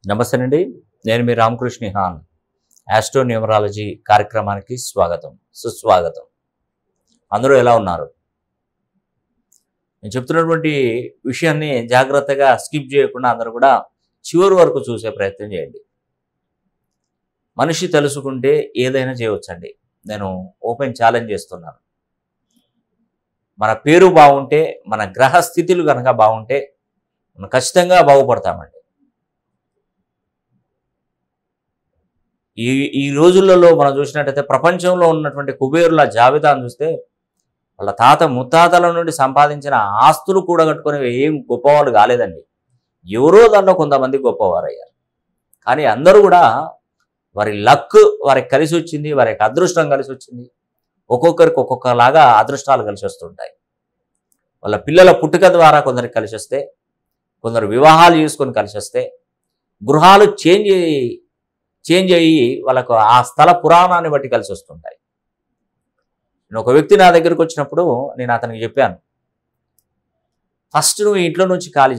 నమస్తే అండి. నేను మీ రామ్ కృష్ నిహాన్ ఆస్ట్రోన్యూమరాలజీ కార్యక్రమానికి స్వాగతం, సుస్వాగతం. అందరూ ఎలా ఉన్నారు? నేను చెప్తున్నటువంటి విషయాన్ని జాగ్రత్తగా స్కిప్ చేయకుండా అందరూ కూడా చివరి వరకు చూసే ప్రయత్నం చేయండి. మనిషి తెలుసుకుంటే ఏదైనా చేయవచ్చండి. నేను ఓపెన్ ఛాలెంజ్ చేస్తున్నాను. మన పేరు బాగుంటే, మన గ్రహస్థితులు కనుక బాగుంటే మనం ఖచ్చితంగా బాగుపడతామండి. ఈ రోజులలో మనం చూసినట్టయితే ప్రపంచంలో ఉన్నటువంటి కుబేరుల జాబితాను చూస్తే వాళ్ళ తాత ముత్తాతల నుండి సంపాదించిన ఆస్తులు కూడగట్టుకుని ఏం గొప్పవాళ్ళు కాలేదండి. ఎవరో దాంట్లో కొంతమంది గొప్పవారయ్యారు. కానీ అందరూ కూడా వారి లక్ వారికి కలిసి వచ్చింది, వారికి అదృష్టం కలిసి వచ్చింది. ఒక్కొక్కరికి ఒక్కొక్కలాగా అదృష్టాలు కలిసి వస్తుంటాయి. వాళ్ళ పిల్లల పుట్టుక ద్వారా కొందరికి కలిసి వస్తే, కొందరు వివాహాలు చేసుకొని కలిసి వస్తే, గృహాలు చేంజ్ అయ్యి వాళ్ళకు ఆ స్థల పురాణాన్ని బట్టి కలిసి వస్తుంటాయి. నేను ఒక వ్యక్తి నా దగ్గరికి వచ్చినప్పుడు నేను అతనికి చెప్పాను, ఫస్ట్ నువ్వు ఇంట్లో నుంచి ఖాళీ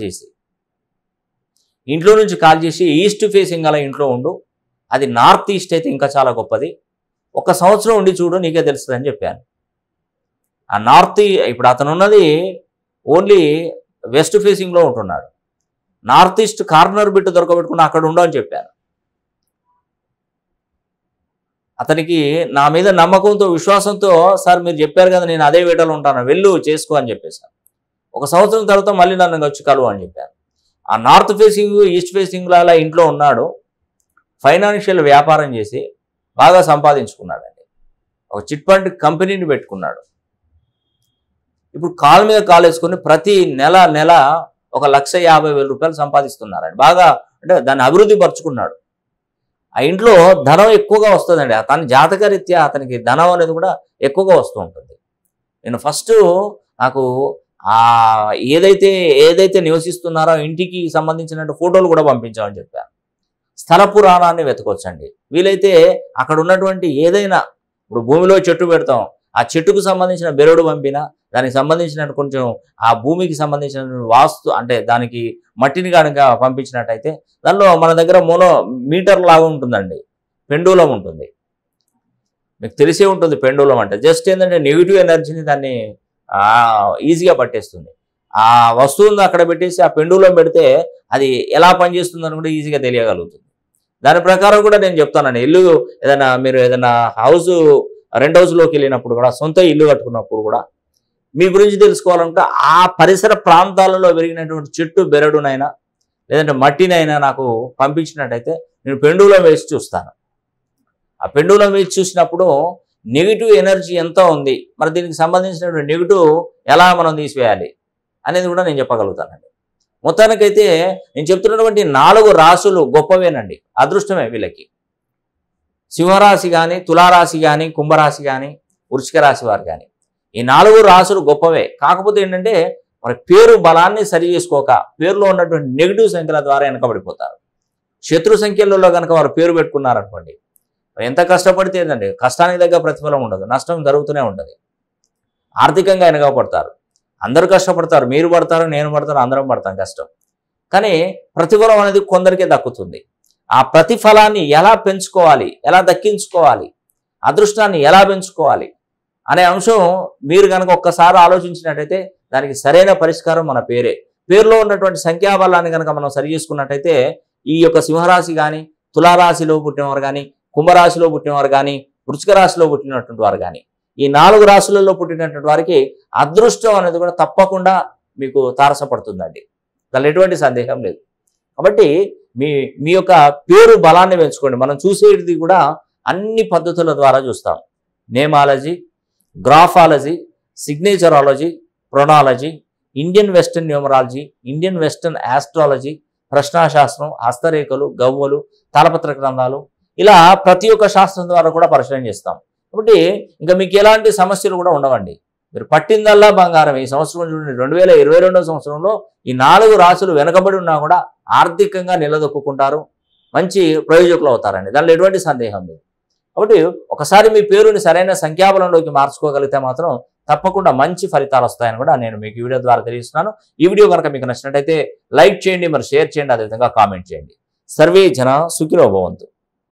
చేసి ఈస్ట్ ఫేసింగ్ అలా ఇంట్లో ఉండు. అది నార్త్ ఈస్ట్ అయితే ఇంకా చాలా గొప్పది. ఒక సంవత్సరం ఉండి చూడు, నీకే తెలుస్తుందని చెప్పాను. ఆ నార్త్ ఇప్పుడు అతను ఉన్నది ఓన్లీ వెస్ట్ ఫేసింగ్లో ఉంటున్నాడు. నార్త్ ఈస్ట్ కార్నర్ బిట్ దొరకబెట్టుకుని అక్కడ ఉండని చెప్పాను. అతనికి నా మీద నమ్మకంతో, విశ్వాసంతో, సార్ మీరు చెప్పారు కదా నేను అదే వేటలో ఉంటాను, వెళ్ళు చేసుకో అని చెప్పేశాను. ఒక సంవత్సరం తర్వాత మళ్ళీ నన్ను వచ్చి కలువు అని చెప్పాను. ఆ నార్త్ ఫేసింగ్ ఈస్ట్ ఫేసింగ్లో అలా ఇంట్లో ఉన్నాడు. ఫైనాన్షియల్ వ్యాపారం చేసి బాగా సంపాదించుకున్నాడండి. ఒక చిట్ ఫండ్ కంపెనీని పెట్టుకున్నాడు. ఇప్పుడు కాలు మీద కాలు వేసుకొని ప్రతి నెల 1,50,000 రూపాయలు సంపాదిస్తున్నారండి. బాగా అంటే దాన్ని అభివృద్ధి పరుచుకున్నాడు. ఆ ఇంట్లో ధనం ఎక్కువగా వస్తుందండి. తన జాతకరీత్యా అతనికి ధనం అనేది కూడా ఎక్కువగా వస్తూ ఉంటుంది. నేను ఫస్ట్ నాకు ఏదైతే నివసిస్తున్నారో ఇంటికి సంబంధించిన ఫోటోలు కూడా పంపించామని చెప్పాను. స్థల పురాణాన్ని వెతకొచ్చండి. వీలైతే అక్కడ ఉన్నటువంటి ఏదైనా, ఇప్పుడు భూమిలో చెట్టు పెడతాం, ఆ చెట్టుకు సంబంధించిన బెరడు పంపినా, దానికి సంబంధించిన కొంచెం ఆ భూమికి సంబంధించిన వాస్తు అంటే దానికి మట్టిని కనుక పంపించినట్టయితే దానిలో మన దగ్గర మీటర్ లాగా ఉంటుందండి, పెండూలం ఉంటుంది. మీకు తెలిసే ఉంటుంది పెండూలం అంటే. జస్ట్ ఏంటంటే నెగిటివ్ ఎనర్జీని దాన్ని ఈజీగా పట్టేస్తుంది. ఆ వస్తువుని అక్కడ పెట్టేసి ఆ పెండూలం పెడితే అది ఎలా పనిచేస్తుందని కూడా ఈజీగా తెలియగలుగుతుంది. దాని ప్రకారం కూడా నేను చెప్తానండి. ఇల్లు మీరు ఏదైనా రెంట్ హౌస్లోకి వెళ్ళినప్పుడు కూడా, సొంత ఇల్లు కట్టుకున్నప్పుడు కూడా మీ గురించి తెలుసుకోవాలంటే ఆ పరిసర ప్రాంతాలలో పెరిగినటువంటి చెట్టు బెరడునైనా లేదంటే మట్టినైనా నాకు పంపించినట్టయితే నేను పెండూలం వేసి చూస్తాను. ఆ పెండూలం వేసి చూసినప్పుడు నెగిటివ్ ఎనర్జీ ఎంత ఉంది, మరి దీనికి సంబంధించినటువంటి నెగిటివ్ ఎలా మనం తీసివేయాలి అనేది కూడా నేను చెప్పగలుగుతానండి. మొత్తానికైతే నేను చెప్తున్నటువంటి 4 రాశులు గొప్పవేనండి, అదృష్టమే వీళ్ళకి. సింహరాశి కానీ, తులారాశి కానీ, కుంభరాశి కానీ, వృశ్చిక రాశి వారు కానీ, ఈ 4 రాశులు గొప్పవే. కాకపోతే ఏంటంటే మరి పేరు బలాన్ని సరి చేసుకోక పేరులో ఉన్నటువంటి నెగిటివ్ సంఖ్యల ద్వారా వెనకబడిపోతారు. శత్రు సంఖ్యలలో కనుక వారు పేరు పెట్టుకున్నారనుకోండి, ఎంత కష్టపడితే ఏంటంటే కష్టానికి తగ్గ ప్రతిఫలం ఉండదు, నష్టం జరుగుతూనే ఉంటుంది. ఆర్థికంగా వెనకబడతారు. అందరూ కష్టపడతారు, మీరు పడతారు, నేను పడతాను, అందరం పడతాం కష్టం. కానీ ప్రతిఫలం అనేది కొందరికే దక్కుతుంది. ఆ ప్రతిఫలాన్ని ఎలా పెంచుకోవాలి, ఎలా దక్కించుకోవాలి, అదృష్టాన్ని ఎలా పెంచుకోవాలి అనే అంశం మీరు కనుక ఒక్కసారి ఆలోచించినట్టయితే దానికి సరైన పరిష్కారం మన పేరే. పేరులో ఉన్నటువంటి సంఖ్యాబలాన్ని కనుక మనం సరి చేసుకున్నట్టయితే ఈ యొక్క సింహరాశి కానీ, తులారాశిలో పుట్టినవారు కానీ, కుంభరాశిలో పుట్టినవారు కానీ, వృశ్చిక రాశిలో పుట్టినటువంటి వారు కానీ, ఈ 4 రాశులలో పుట్టినటువంటి వారికి అదృష్టం అనేది కూడా తప్పకుండా మీకు తారసపడుతుందండి. దానిలో ఎటువంటి సందేహం లేదు. కాబట్టి మీ యొక్క పేరు బలాన్ని పెంచుకోండి. మనం చూసేది కూడా అన్ని పద్ధతుల ద్వారా చూస్తాం. నేమాలజీ, గ్రాఫాలజీ, సిగ్నేచరాలజీ, ప్రొనాలజీ, Indian western numerology, Indian western astrology, ప్రశ్నాశాస్త్రం, హస్తరేఖలు, గవ్వలు, తాళపత్ర గ్రంథాలు, ఇలా ప్రతి ఒక్క శాస్త్రం ద్వారా కూడా పరిశీలన చేస్తాం. కాబట్టి ఇంకా మీకు ఎలాంటి సమస్యలు కూడా ఉండవండి. మీరు పట్టిందల్లా బంగారం. ఈ సంవత్సరం చూడండి, 2022వ సంవత్సరంలో ఈ 4 రాశులు వెనకబడి ఉన్నా కూడా ఆర్థికంగా నిలదొక్కుంటారు, మంచి ప్రయోజకులు అవుతారండి. దానిలో ఎటువంటి సందేహం లేదు. కాబట్టి ఒకసారి మీ పేరుని సరైన సంఖ్యాబలంలోకి మార్చుకోగలిగితే మాత్రం తప్పకుండా మంచి ఫలితాలు వస్తాయని కూడా నేను మీకు ఈ వీడియో ద్వారా తెలియజేస్తున్నాను. ఈ వీడియో కనుక మీకు నచ్చినట్టయితే లైక్ చేయండి, మరి షేర్ చేయండి, అదేవిధంగా కామెంట్ చేయండి. సర్వే జన సుఖినో భవంతు.